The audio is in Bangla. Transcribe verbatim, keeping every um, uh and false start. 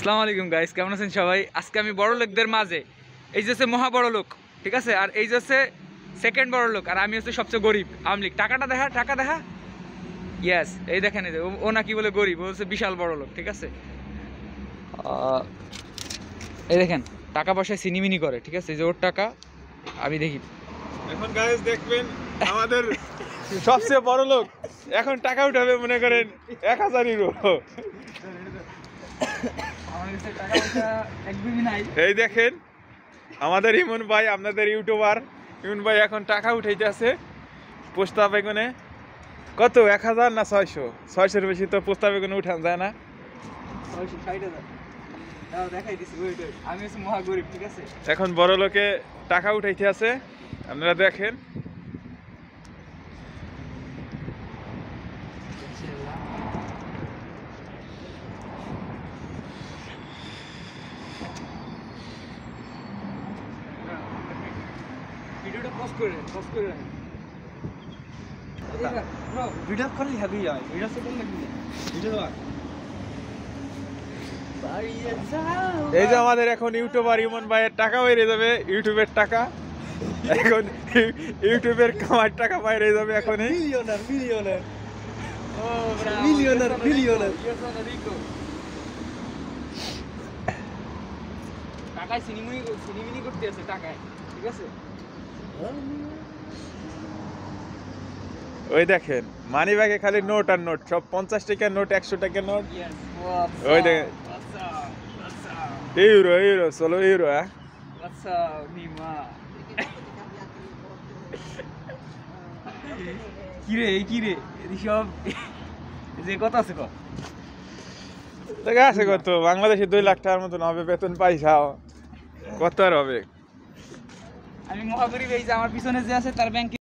আসসালামু আলাইকুম গাইস, কেমন আছেন সবাই? আজকে আমি বড় লোকদের মাঝে, এই যে মহা বড় লোক, ঠিক আছে, আর এই যে সেকেন্ড বড় লোক, আর আমি হচ্ছে সবচেয়ে গরিব আওয়ামী লীগ। টাকাটা দেখা, টাকা দেখা, ইয়েস, এই দেখেন, এই যে ও নাকি বলে গরিব, ও হচ্ছে বিশাল বড় লোক, ঠিক আছে। এই দেখেন টাকা পয়সায় সিনিমিনি করে, ঠিক আছে, এই যে ওর টাকা আমি দেখি। এখন গাইস দেখবেন আমাদের সবচেয়ে বড় লোক এখন টাকা উঠাবে, মনে করেন এক হাজার ইউরো। এই দেখেন আমাদের ইমন ভাই, আপনাদের ইউটিউবার ইমন ভাই এখন টাকা উঠাইতে আছে প্রস্তাব এখানে। কত, এক হাজার না ছয়শো? ছয়শোর বেশি তো প্রস্তাব এখানে উঠান যায় না। এখন বড় লোকে টাকা উঠাইতে আছে, আপনারা দেখেন। ভিডিওটা পোস্ট করে পোস্ট করে রাখেন। ভিডিও করলে হবে হয়, ভিডিও তো করলে কি ভিডিও হয়। এই যে আমাদের এখন ইউটিউবার ইমন ভাইয়ের টাকা বাইরে যাবে, ইউটিউবের টাকা এখন ইউটিউবের কামার টাকা বাইরে যাবে এখন। মিলিয়নার মিলিয়নার ও ব্রাভো, মিলিয়নার মিলিয়নার টাকায় সিনিমিনি সিনিমিনি করতে আছে টাকায়, ঠিক আছে। ওই দেখেন মানি ব্যাগে খালি নোট আর নোট, সব পঞ্চাশ টাকার নোট, একশো টাকার নোট। Yes, ওই দেখেন what's up? What's up? Euro euro ষোলো ইউরো। হ্যাঁ What's up, Nima? কিরে এই কিরে সব যে কথা আছে কো দেখা আছে কত? বাংলাদেশে দুই লাখ টাকার মতন হবে বেতন পাইছাও, কত আর হবে? আমি মহাগরিব। এই যে আমার পিছনে যে আছে তার ব্যাংক